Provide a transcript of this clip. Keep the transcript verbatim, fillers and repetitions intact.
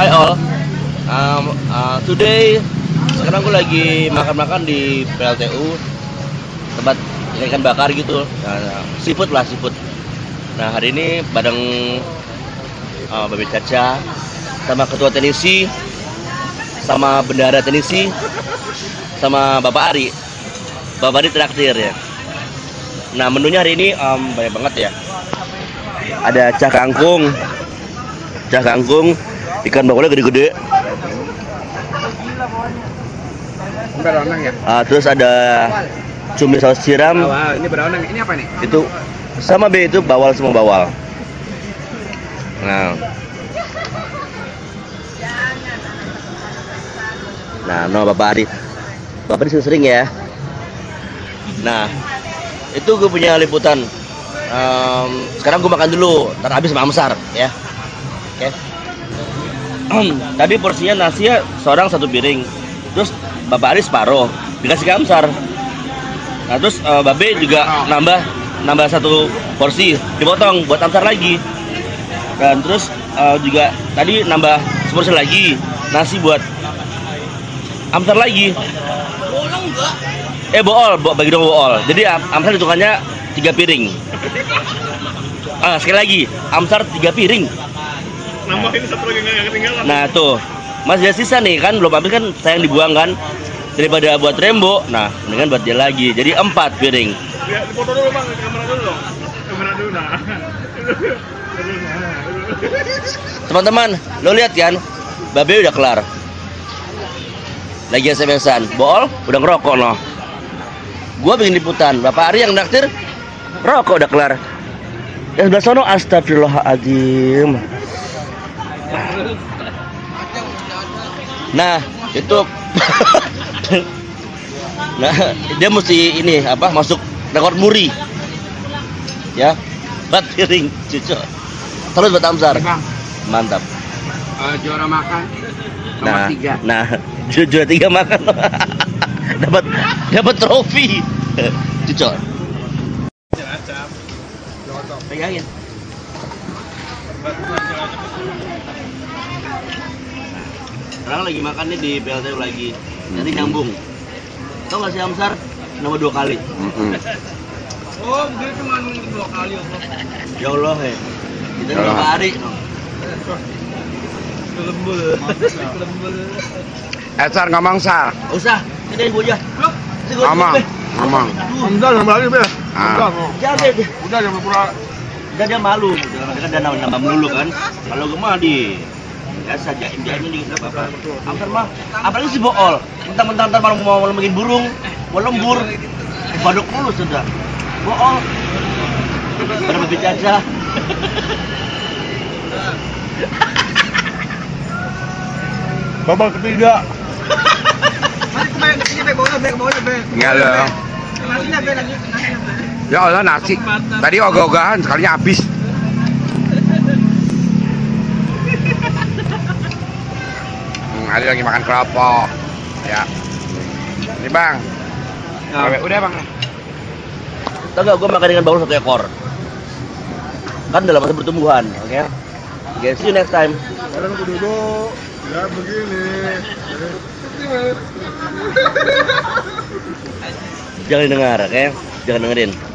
Hi all, um, uh, today sekarang gue lagi makan-makan di P L T U, tempat ikan bakar gitu, nah, seafood lah seafood. Nah hari ini bareng uh, Babe Caca, sama Ketua Tenisi, sama Bendahara Tenisi, sama Bapak Ari. Bapak Ari traktir ya. Nah menunya hari ini um, banyak banget ya. Ada cah kangkung, cah kangkung, ikan bakulnya gede-gede. Beronang ya? Uh, terus ada cumi saus siram. Oh, wow. Ini beronang. Ini apa nih? Itu sama B itu bawal, semua bawal. Nah, nah, no Bapak Ari, Bapak Ari sering ya. Nah, itu gue punya liputan. Um, sekarang gue makan dulu, ntar habis sama Amsar ya. Oke. Okay. Tadi porsinya nasinya seorang satu piring, terus Bapak Ari separuh dikasih ke Amsar. Nah terus uh, Babe juga nambah nambah satu porsi dipotong buat Amsar lagi. Dan terus uh, juga tadi nambah seporsi lagi nasi buat Amsar lagi. Bolong enggak? Eh bool, bo bagi dong bool. Jadi Amsar hitungannya tiga piring. Ah sekali lagi Amsar tiga piring. Nambahin satu lagi nggak ketinggalan. Nah tuh masih ada sisa nih kan, belum habis kan, sayang dibuang kan, daripada buat Rembo. Nah mendingan buat dia lagi, jadi empat piring. Ya, dipoto dulu bang, kamera dulu dong. Kamera dulu nah. Teman-teman, lo lihat kan, Babe udah kelar. Lagi S M S-an, Bool udah ngerokok loh. Gua bikin liputan, Bapak Ari yang naktir rokok udah kelar. Yang sebelah sono astagfirullahaladzim. Nah itu nah dia mesti ini apa, masuk rekor muri ya, empat piring cucu terus buat Amsar. Mantap. Uh, juara makan nomor Nah tiga. nah ju juara tiga makan dapat dapat trofi cucu. Pegangin. Sekarang lagi makan nih di P L T U lagi, nanti nyambung. Tau gak sih Amsar? Nama dua kali. Mm-hmm. Oh, dia cuma dua kali Allah. Ya Allah ya. Kita nih Bapak Ari. Kelembul. Kelembul. Esar ngomong sar. Usah, ini gue aja. Ngomong. Ngomong. Udah nambah lagi, Be. Udah. Jangan deh. Udah jangan pura. Udah dia malu, dia kan dia nambah melulu kan. Kalau gue mah di biasa jaim jaim ini nggak apa-apa. Amsar mah, apalagi si Bool, mentang-mentang ntar malam mau malam bikin burung, mau lembur, baduk mulu sudah. Bool, pada Babe Caca. Babak ketiga. Enggak loh. Ya Allah nasi. Tadi ogah-ogahan sekalinya habis. Hmm, ada lagi makan keropok. Ya. Ini bang. Ya. Udah bang. Tahu nggak, gue makan ikan baul satu ekor. Kan dalam masa pertumbuhan, oke? Okay? Okay, see you next time. Sekarang aku duduk. Ya begini. Jangan dengar, oke? Okay? Jangan dengerin.